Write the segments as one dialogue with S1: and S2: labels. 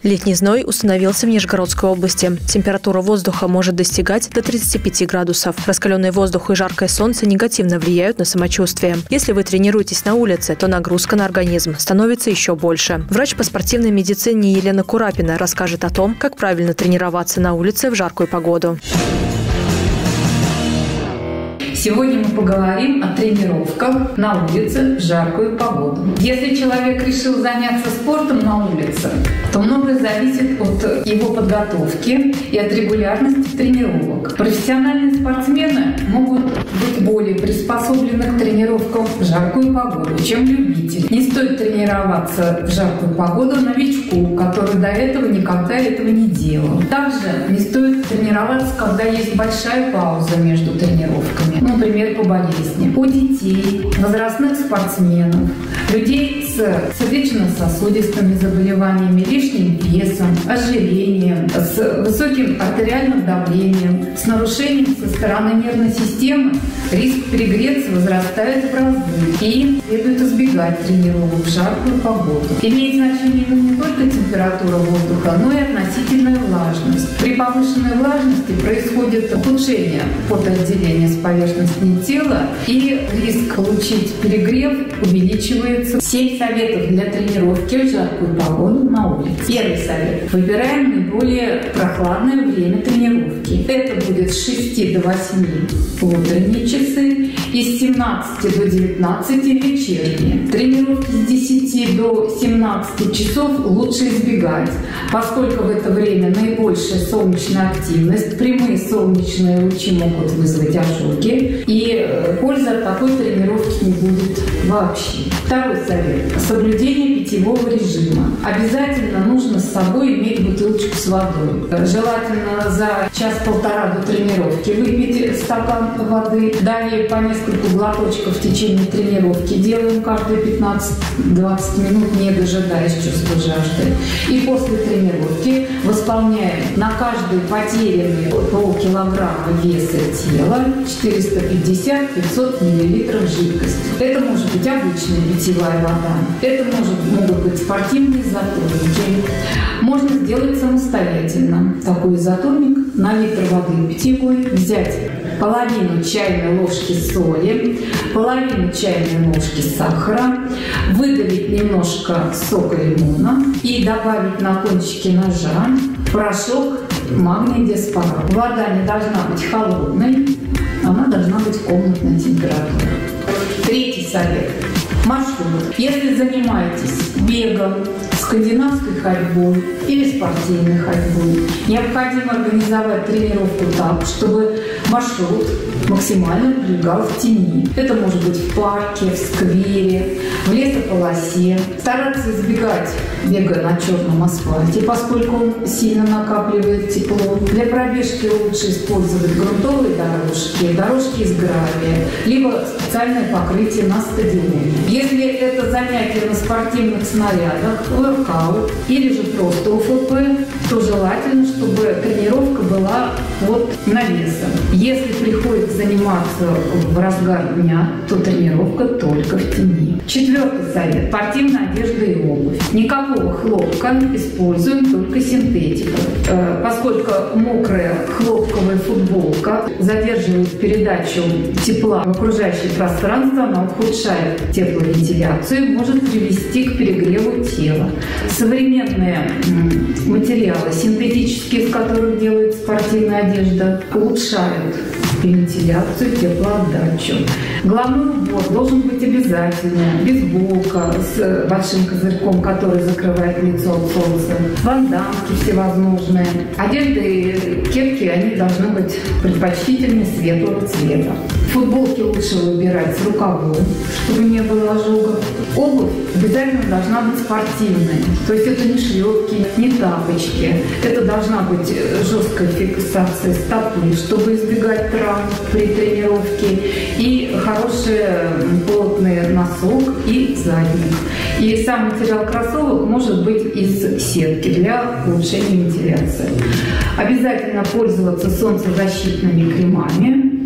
S1: Летний зной установился в Нижегородской области. Температура воздуха может достигать до 35 градусов. Раскаленный воздух и жаркое солнце негативно влияют на самочувствие. Если вы тренируетесь на улице, то нагрузка на организм становится еще больше. Врач по спортивной медицине Елена Курапина расскажет о том, как правильно тренироваться на улице в жаркую погоду.
S2: Сегодня мы поговорим о тренировках на улице в жаркую погоду. Если человек решил заняться спортом на улице, то многое зависит от его подготовки и от регулярности тренировок. Профессиональные спортсмены могут быть более приспособлены к тренировкам в жаркую погоду, чем любители. Не стоит тренироваться в жаркую погоду новичку, который до этого никогда этого не делал. Также не стоит тренироваться, когда есть большая пауза между тренировками. Например, по болезни. У детей, возрастных спортсменов, людей с сердечно-сосудистыми заболеваниями, лишним весом, ожирением, с высоким артериальным давлением, с нарушением со стороны нервной системы риск перегреться возрастает в разы. И следует избегать тренировок в жаркую погоду. Имеет значение не только температура воздуха, но и относительная влажность. При повышенной влажности происходит ухудшение потоотделения с поверхности тела, и риск получить перегрев увеличивается. 7 советов для тренировки в жаркую погоду на улице. Первый совет. Выбираем наиболее прохладное время тренировки. Это будет с 6 до 8 утренние часы и с 17 до 19 вечерние. Тренировки с 10 до 17 часов лучше избегать, поскольку в это время наибольшая солнечная активность, прямые солнечные лучи могут вызвать ожоги, и пользы от такой тренировки не будет вообще. Второй совет. Соблюдение питьевого режима. Обязательно нужно с собой иметь бутылочку с водой. Желательно за час-полтора до тренировки выпить стакан воды. Далее по несколько глоточков в течение тренировки делаем каждые 15-20 минут, не дожидаясь чувства жажды. И после тренировки восполняем на каждый потерянный полкилограмма веса тела 450-500 мл жидкости. Это может быть обычная питьевая вода, это могут быть спортивные изотоники. Можно сделать самостоятельно такой изотоник. На литр воды питьевой взять половину чайной ложки соли, половину чайной ложки сахара, выдавить немножко сока лимона и добавить на кончике ножа порошок магний диаспорат. Вода не должна быть холодной, она должна быть комнатной температуры. Третий совет. Маршрут. Если занимаетесь бегом, скандинавской ходьбой или спортивной ходьбой, необходимо организовать тренировку так, чтобы маршрут максимально прилегал в тени. Это может быть в парке, в сквере, в лесополосе. Стараться избегать бега на черном асфальте, поскольку он сильно накапливает тепло. Для пробежки лучше использовать грунтовые дорожки, дорожки из гравия, либо специальное покрытие на стадионе. Если это занятие на спортивных снарядах, воркаут или же просто ОФП, то желательно, чтобы тренировка была под навесом. Если приходится заниматься в разгар дня, то тренировка только в тени. Четвертый совет. Спортивная одежда и обувь. Никакого хлопка, используем только синтетику. Поскольку мокрая хлопковая футболка задерживает передачу тепла в окружающее пространство, она ухудшает тепловентиляцию и может привести к перегреву тела. Современные материалы, синтетические, из которых делается спортивная одежда, улучшают вентиляцию, теплоотдачу. Головной убор должен быть обязательно, бейсболка с большим козырьком, который закрывает лицо от солнца, бандамки всевозможные. Одежда и кепки, они должны быть предпочтительнее светлого цвета. Футболки лучше выбирать с рукавом, чтобы не было ожогов. Обувь обязательно должна быть спортивной, то есть это не шлепки, не тапочки. Это должна быть жесткая фиксация стопы, чтобы избегать травм при тренировке, и хороший плотный носок и задник. И сам материал кроссовок может быть из сетки для улучшения вентиляции. Обязательно пользоваться солнцезащитными кремами.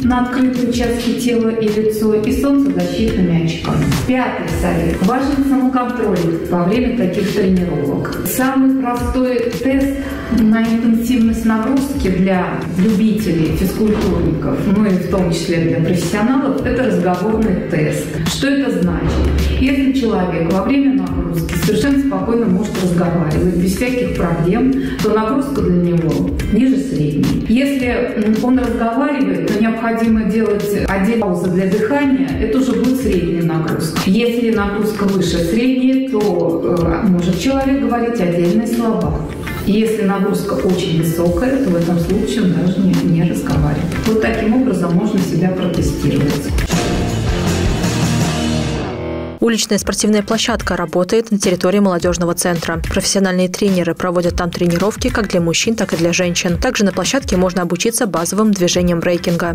S2: на открытые участки тела и лицо и солнцезащитными очками. Пятый совет. Важен самоконтроль во время таких тренировок. Самый простой тест на интенсивность нагрузки для любителей, физкультурников, ну и в том числе для профессионалов, это разговорный тест. Что это значит? Если человек во время нагрузки совершенно спокойно может разговаривать без всяких проблем, то нагрузка для него ниже средней. Если он разговаривает, то необходимо делать отдельную паузу для дыхания, это уже будет средняя нагрузка. Если нагрузка выше средней, то может человек говорить отдельные слова. Если нагрузка очень высокая, то в этом случае он даже не разговаривает. Вот таким образом можно себя протестировать.
S1: Уличная спортивная площадка работает на территории молодежного центра. Профессиональные тренеры проводят там тренировки как для мужчин, так и для женщин. Также на площадке можно обучиться базовым движениям брейкинга.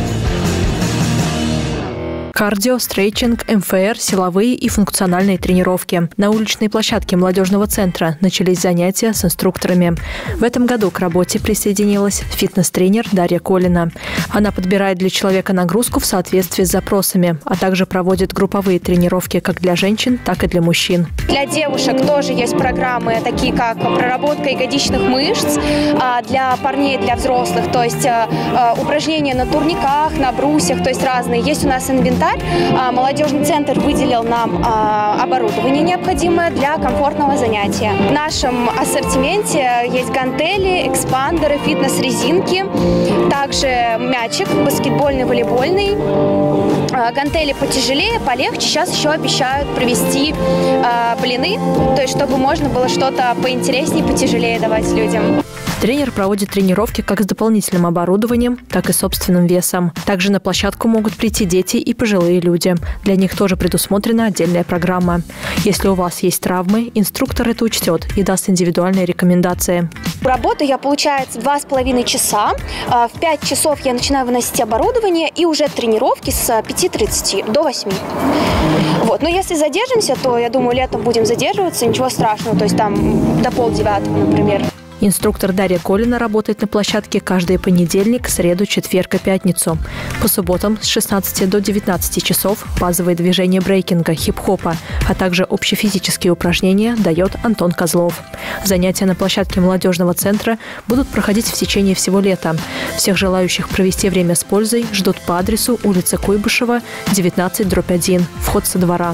S1: Кардио, стретчинг, МФР, силовые и функциональные тренировки. На уличной площадке молодежного центра начались занятия с инструкторами. В этом году к работе присоединилась фитнес-тренер Дарья Колина. Она подбирает для человека нагрузку в соответствии с запросами, а также проводит групповые тренировки как для женщин, так и для мужчин.
S3: Для девушек тоже есть программы, такие как проработка ягодичных мышц, для парней, для взрослых, то есть упражнения на турниках, на брусьях, то есть разные. Есть у нас инвентарь. Молодежный центр выделил нам оборудование необходимое для комфортного занятия. В нашем ассортименте есть гантели, экспандеры, фитнес-резинки, также мячик баскетбольный, волейбольный. Гантели потяжелее, полегче. Сейчас еще обещают привезти блины, то есть чтобы можно было что-то поинтереснее, потяжелее давать людям.
S1: Тренер проводит тренировки как с дополнительным оборудованием, так и собственным весом. Также на площадку могут прийти дети и пожилые люди. Для них тоже предусмотрена отдельная программа. Если у вас есть травмы, инструктор это учтет и даст индивидуальные рекомендации.
S3: Работаю я, получается, 2,5 часа. В 5 часов я начинаю выносить оборудование и уже тренировки с 5:30 до 8. Вот. Но если задержимся, то, я думаю, летом будем задерживаться, ничего страшного, то есть там до 8:30, например.
S1: Инструктор Дарья Колина работает на площадке каждый понедельник, среду, четверг и пятницу. По субботам с 16 до 19 часов базовые движения брейкинга, хип-хопа, а также общефизические упражнения дает Антон Козлов. Занятия на площадке молодежного центра будут проходить в течение всего лета. Всех желающих провести время с пользой ждут по адресу улица Куйбышева, 19/1, вход со двора.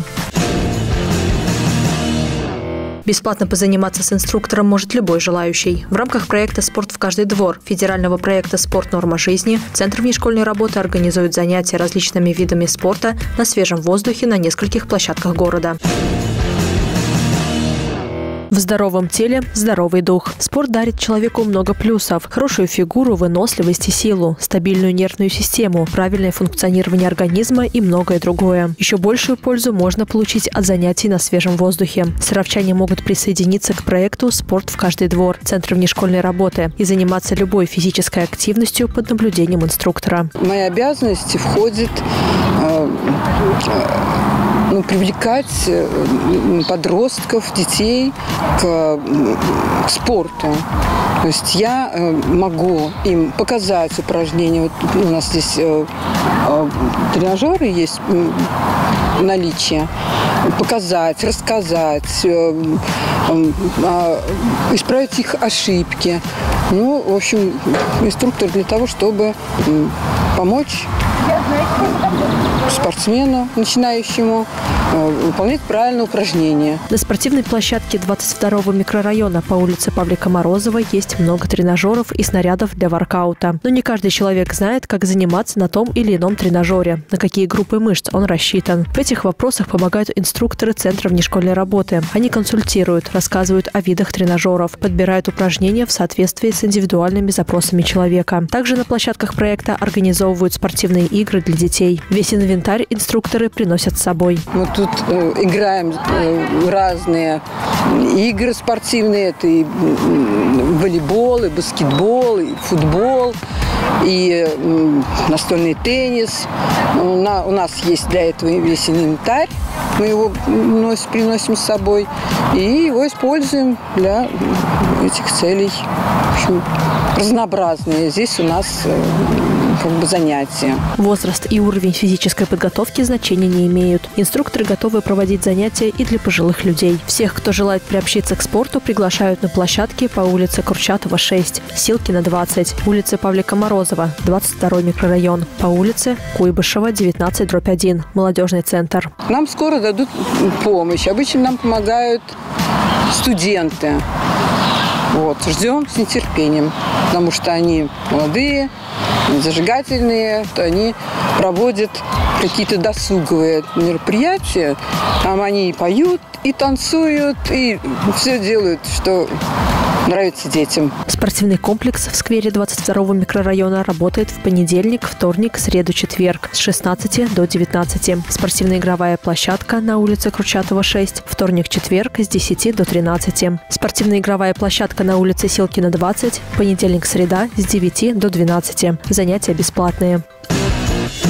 S1: Бесплатно позаниматься с инструктором может любой желающий. В рамках проекта «Спорт в каждый двор» федерального проекта «Спорт. Норма жизни» Центр внешкольной работы организует занятия различными видами спорта на свежем воздухе на нескольких площадках города. В здоровом теле – здоровый дух. Спорт дарит человеку много плюсов. Хорошую фигуру, выносливость и силу, стабильную нервную систему, правильное функционирование организма и многое другое. Еще большую пользу можно получить от занятий на свежем воздухе. Саровчане могут присоединиться к проекту «Спорт в каждый двор» Центра внешкольной работы и заниматься любой физической активностью под наблюдением инструктора.
S4: В мои обязанности входит привлекать подростков, детей к спорту. То есть я могу им показать упражнения. Вот у нас здесь тренажеры есть в наличии. Показать, рассказать, исправить их ошибки. Ну, в общем, инструктор для того, чтобы помочь спортсмену, начинающему, выполнять правильное упражнение.
S1: На спортивной площадке 22-го микрорайона по улице Павлика Морозова есть много тренажеров и снарядов для воркаута. Но не каждый человек знает, как заниматься на том или ином тренажере, на какие группы мышц он рассчитан. В этих вопросах помогают инструкторы Центра внешкольной работы. Они консультируют, рассказывают о видах тренажеров, подбирают упражнения в соответствии с индивидуальными запросами человека. Также на площадках проекта организовывают спортивные игры для детей. Весь инвентарь инструкторы приносят с собой.
S4: Мы тут играем разные игры спортивные. Это и волейбол, и баскетбол, и футбол, и настольный теннис. У нас есть для этого весь инвентарь. Мы его приносим с собой и его используем для этих целей. В общем, разнообразные. Здесь у нас занятия.
S1: Возраст и уровень физической подготовки значения не имеют. Инструкторы готовы проводить занятия и для пожилых людей. Всех, кто желает приобщиться к спорту, приглашают на площадке по улице Курчатова, 6, Силкина, 20, улице Павлика Морозова, 22 микрорайон, по улице Куйбышева, 19/1, молодежный центр.
S4: Нам скоро дадут помощь. Обычно нам помогают студенты. Ждем с нетерпением, потому что они молодые, зажигательные, то они проводят какие-то досуговые мероприятия. Там они и поют, и танцуют, и все делают, что нравится детям.
S1: Спортивный комплекс в сквере 22-го микрорайона работает в понедельник, вторник, среду, четверг с 16 до 19. Спортивно-игровая площадка на улице Курчатова, 6, вторник-четверг с 10 до 13. Спортивно-игровая площадка на улице Силкина, 20, понедельник-среда с 9 до 12. Занятия бесплатные.